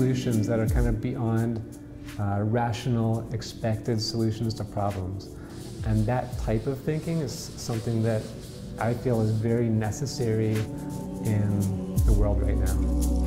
solutions that are kind of beyond rational, expected solutions to problems. And that type of thinking is something that I feel is very necessary in the world right now.